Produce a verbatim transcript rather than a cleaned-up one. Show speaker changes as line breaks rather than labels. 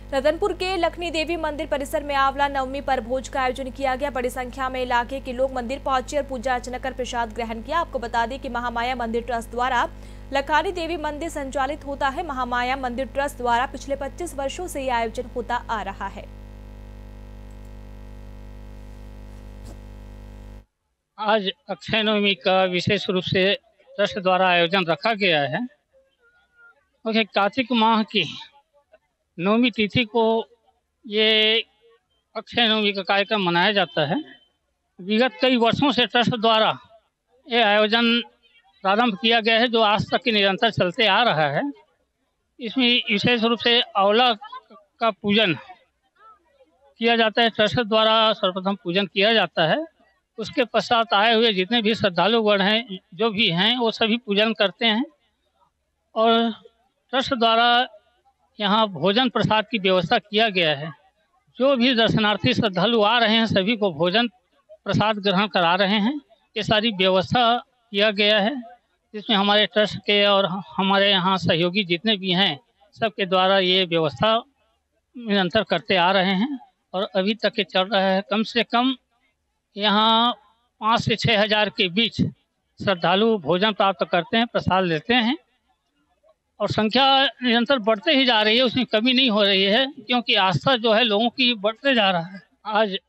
रतनपुर के लखनी देवी मंदिर परिसर में आंवला नवमी पर भोज का आयोजन किया गया। बड़ी संख्या में इलाके के लोग मंदिर पहुंचे और पूजा अर्चना कर प्रसाद ग्रहण किया। आपको बता दें कि महामाया मंदिर ट्रस्ट द्वारा लखानी देवी मंदिर संचालित होता है। महामाया मंदिर ट्रस्ट द्वारा पिछले पच्चीस वर्षों से यह आयोजन होता आ रहा है।
आज अक्षय नवमी का विशेष रूप से ट्रस्ट द्वारा आयोजन रखा गया है। और कार्तिक माह की नवमी तिथि को ये अक्षय नवमी का कार्यक्रम मनाया जाता है। विगत कई वर्षों से ट्रस्ट द्वारा ये आयोजन प्रारंभ किया गया है, जो आज तक की निरंतर चलते आ रहा है। इसमें विशेष रूप से आंवला का पूजन किया जाता है। ट्रस्ट द्वारा सर्वप्रथम पूजन किया जाता है। उसके पश्चात आए हुए जितने भी श्रद्धालुगण हैं, जो भी हैं, वो सभी पूजन करते हैं। और ट्रस्ट द्वारा यहाँ भोजन प्रसाद की व्यवस्था किया गया है। जो भी दर्शनार्थी श्रद्धालु आ रहे हैं, सभी को भोजन प्रसाद ग्रहण करा रहे हैं। ये सारी व्यवस्था किया गया है, जिसमें हमारे ट्रस्ट के और हमारे यहाँ सहयोगी जितने भी हैं, सबके द्वारा ये व्यवस्था निरंतर करते आ रहे हैं और अभी तक ये चल रहा है। कम से कम यहाँ पाँच से छः हज़ार के बीच श्रद्धालु भोजन प्राप्त करते हैं, प्रसाद लेते हैं और संख्या निरंतर बढ़ते ही जा रही है। उसमें कमी नहीं हो रही है, क्योंकि आस्था जो है लोगों की बढ़ते जा रहा है। आज